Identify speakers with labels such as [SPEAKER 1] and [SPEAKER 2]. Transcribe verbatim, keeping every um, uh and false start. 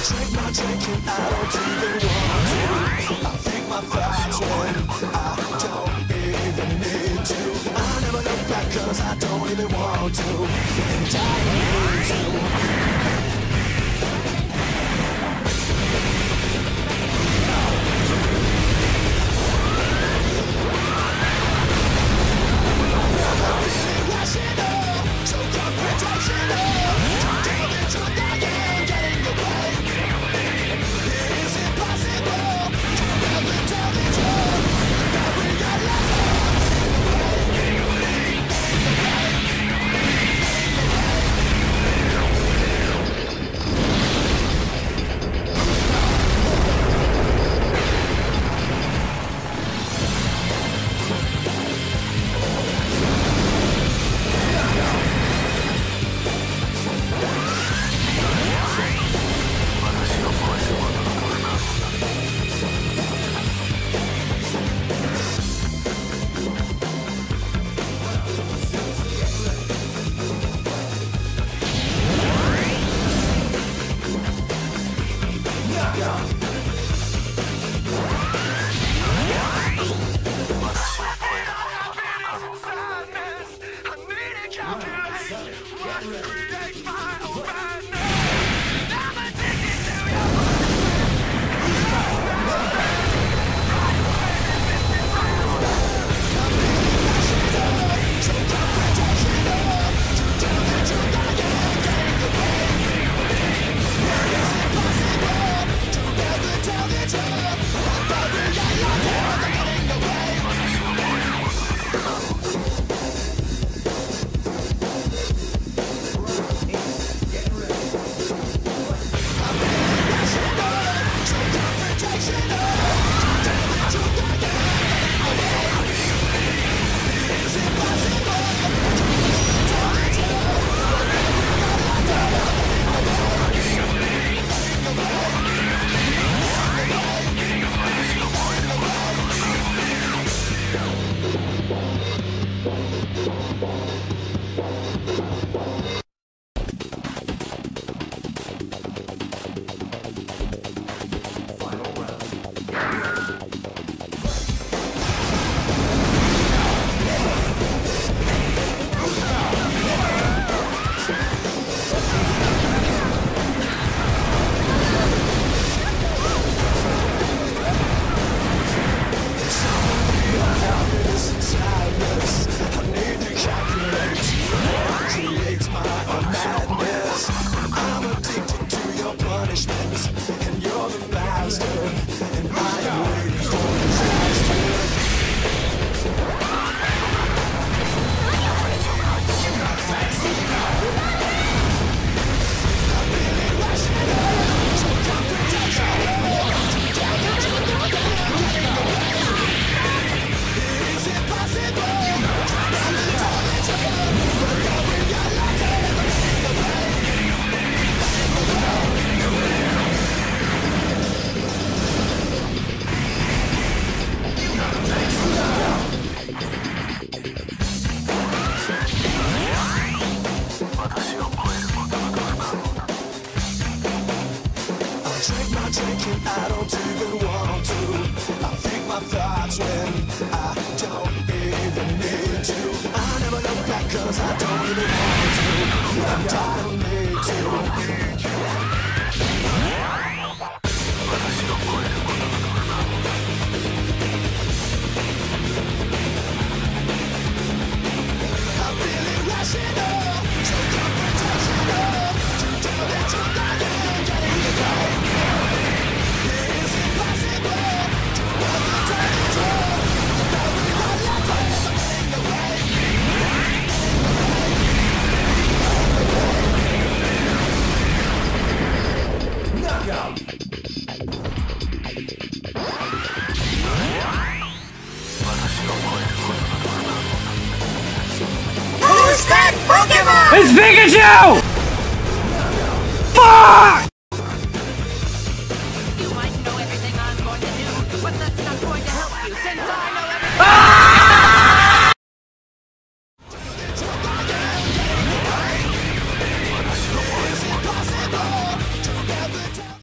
[SPEAKER 1] drink my drink and I don't even want to. I think my thoughts when I don't even need to. I never look back cause I don't even want to. And I don't need to. I don't even want to. I think my thoughts when I don't even need to. I never look back cause I don't even want to. And I don't need to. I'm feeling rational, so confrontational. To do that you're not getting the goal.
[SPEAKER 2] Who's that Pokemon?
[SPEAKER 3] It's Pikachu! Fuck!
[SPEAKER 2] You might know everything I'm going to do, but that's not going to help you since I